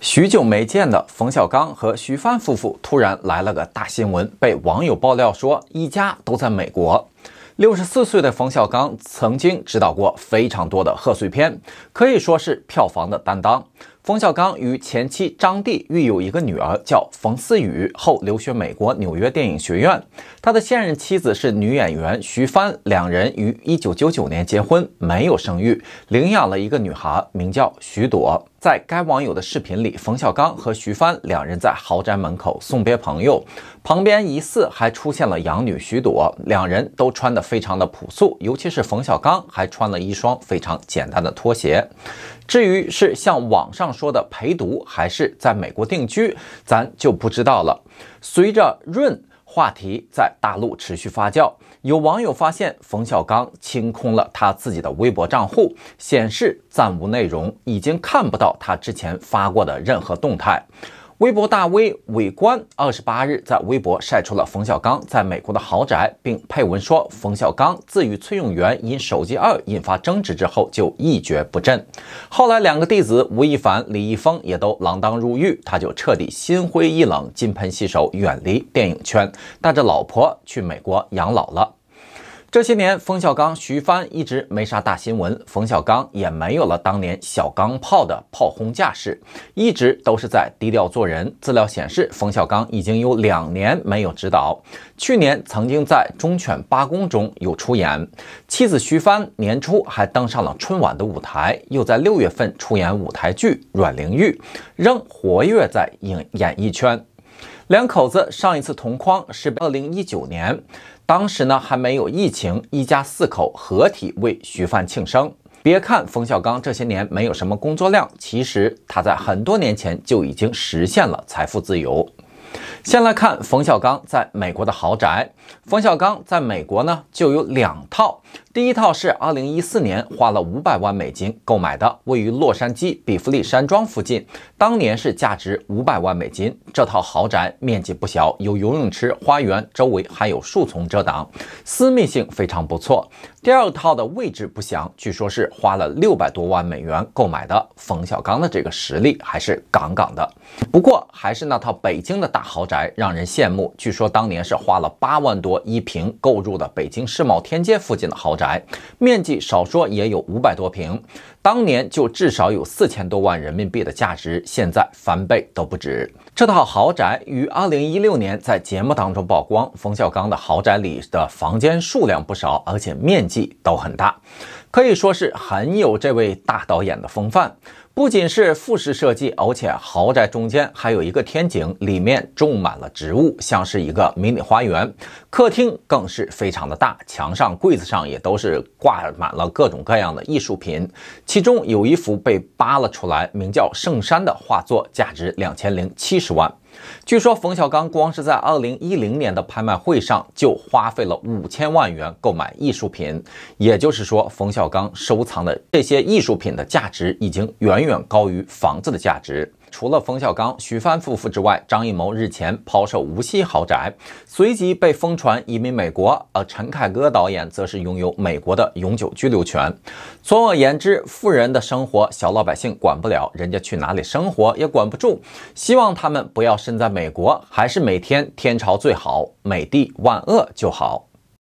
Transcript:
许久没见的冯小刚和徐帆夫妇突然来了个大新闻，被网友爆料说一家都在美国。64岁的冯小刚曾经执导过非常多的贺岁片，可以说是票房的担当。冯小刚与前妻张帝育有一个女儿，叫冯思雨，后留学美国纽约电影学院。他的现任妻子是女演员徐帆，两人于1999年结婚，没有生育，领养了一个女孩，名叫徐朵。在该网友的视频里，冯小刚和徐帆两人在豪宅门口送别朋友，旁边疑似还出现了养女徐朵，两人都穿得非常的朴素，尤其是冯小刚还穿了一双非常简单的拖鞋。至于是像网上说的陪读，还是在美国定居，咱就不知道了。随着润话题在大陆持续发酵，有网友发现冯小刚清空了他自己的微博账户，显示暂无内容，已经看不到他之前发过的任何动态。微博大 V 伟观28日在微博晒出了冯小刚在美国的豪宅，并配文说冯小刚自与崔永元因手机2引发争执之后就一蹶不振。后来两个弟子吴亦凡、李易峰也都锒铛入狱，他就彻底心灰意冷，金盆洗手，远离电影圈，带着老婆去美国养老了。这些年，冯小刚、徐帆一直没啥大新闻，冯小刚也没有了当年小钢炮的炮轰架势，一直都是在低调做人。资料显示，冯小刚已经有2年没有执导，去年曾经在《忠犬八公》中有出演，妻子徐帆年初还登上了春晚的舞台，又在6月份出演舞台剧《阮玲玉》，仍活跃在演艺圈。两口子上一次同框是2019年，当时呢还没有疫情，一家4口合体为徐帆庆生。别看冯小刚这些年没有什么工作量，其实他在很多年前就已经实现了财富自由。先来看冯小刚在美国的豪宅。冯小刚在美国呢就有2套，第一套是2014年花了500万美金购买的，位于洛杉矶比弗利山庄附近，当年是价值500万美金。这套豪宅面积不小，有游泳池、花园，周围还有树丛遮挡，私密性非常不错。第二套的位置不详，据说是花了600多万美元购买的。冯小刚的这个实力还是杠杠的。不过还是那套北京的大豪宅让人羡慕，据说当年是花了8万多一平购入的北京世贸天阶附近的豪宅，面积少说也有500多平，当年就至少有4000多万人民币的价值，现在翻倍都不止。这套豪宅于2016年在节目当中曝光，冯小刚的豪宅里的房间数量不少，而且面积都很大，可以说是很有这位大导演的风范。不仅是复式设计，而且豪宅中间还有一个天井，里面种满了植物，像是一个迷你花园。客厅更是非常的大，墙上柜子上也都是挂满了各种各样的艺术品，其中有一幅被扒了出来，名叫《圣山》的画作，价值2070万。据说冯小刚光是在2010年的拍卖会上就花费了5000万元购买艺术品，也就是说冯小刚收藏的这些艺术品的价值已经远远高于房子的价值。除了冯小刚、徐帆夫妇之外，张艺谋日前抛售无锡豪宅，随即被疯传移民美国，而陈凯歌导演则是拥有美国的永久居留权。总而言之，富人的生活小老百姓管不了，人家去哪里生活也管不住。希望他们不要身在美国，还是每天天朝最好，美帝万恶就好。